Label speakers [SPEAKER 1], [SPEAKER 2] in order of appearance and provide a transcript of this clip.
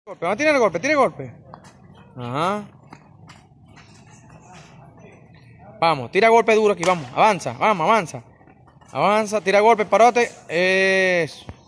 [SPEAKER 1] Vamos a tirar el golpe, tira el golpe. Ajá. Vamos, tira golpe duro aquí, vamos, avanza, vamos, avanza. Avanza, tira golpe, parote. Eso.